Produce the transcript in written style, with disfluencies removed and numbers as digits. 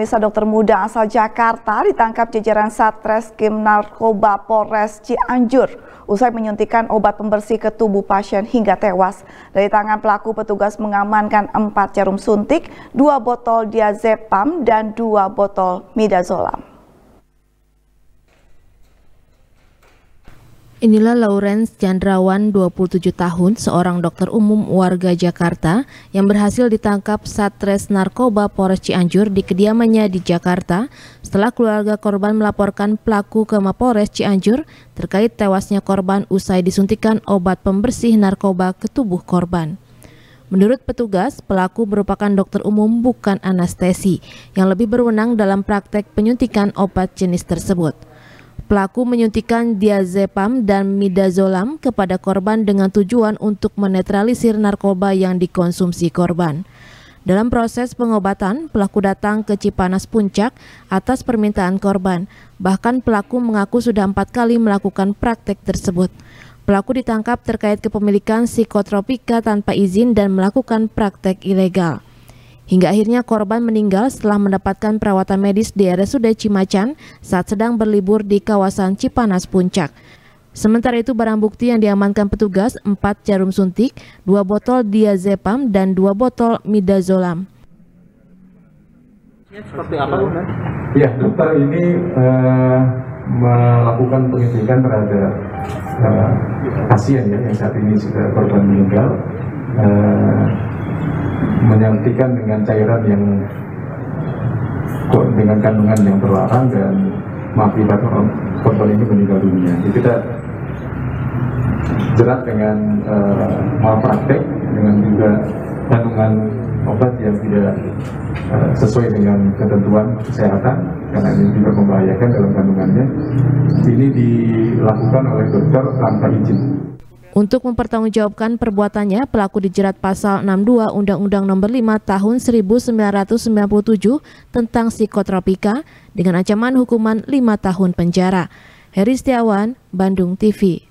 Dokter muda asal Jakarta ditangkap jajaran Satreskrim Narkoba Polres Cianjur usai menyuntikkan obat pembersih ke tubuh pasien hingga tewas. Dari tangan pelaku, petugas mengamankan 4 jarum suntik, 2 botol diazepam, dan 2 botol midazolam. Inilah Lawrence Chandrawan, 27 tahun, seorang dokter umum warga Jakarta yang berhasil ditangkap Satres Narkoba Polres Cianjur di kediamannya di Jakarta setelah keluarga korban melaporkan pelaku ke Mapolres Cianjur terkait tewasnya korban usai disuntikan obat pembersih narkoba ke tubuh korban. Menurut petugas, pelaku merupakan dokter umum bukan anestesi yang lebih berwenang dalam praktek penyuntikan obat jenis tersebut. Pelaku menyuntikkan diazepam dan midazolam kepada korban dengan tujuan untuk menetralisir narkoba yang dikonsumsi korban. Dalam proses pengobatan, pelaku datang ke Cipanas Puncak atas permintaan korban. Bahkan pelaku mengaku sudah 4 kali melakukan praktek tersebut. Pelaku ditangkap terkait kepemilikan psikotropika tanpa izin dan melakukan praktek ilegal. Hingga akhirnya korban meninggal setelah mendapatkan perawatan medis di RSUD Cimacan saat sedang berlibur di kawasan Cipanas Puncak. Sementara itu barang bukti yang diamankan petugas 4 jarum suntik, 2 botol diazepam, dan 2 botol midazolam. Seperti apa, Bu? Ya, dokter ini melakukan penyuntikan terhadap pasien yang saat ini sudah korban meninggal. Menyuntikkan dengan cairan yang dengan kandungan yang terlarang dan mengakibatkan korban ini meninggal dunia. Jadi kita jerat dengan malpraktek dengan juga kandungan obat yang tidak sesuai dengan ketentuan kesehatan karena ini juga membahayakan dalam kandungannya. Ini dilakukan oleh dokter tanpa izin. Untuk mempertanggungjawabkan perbuatannya, pelaku dijerat pasal 62 Undang-Undang Nomor 5 Tahun 1997 tentang psikotropika dengan ancaman hukuman 5 tahun penjara. Heri Setiawan, Bandung TV.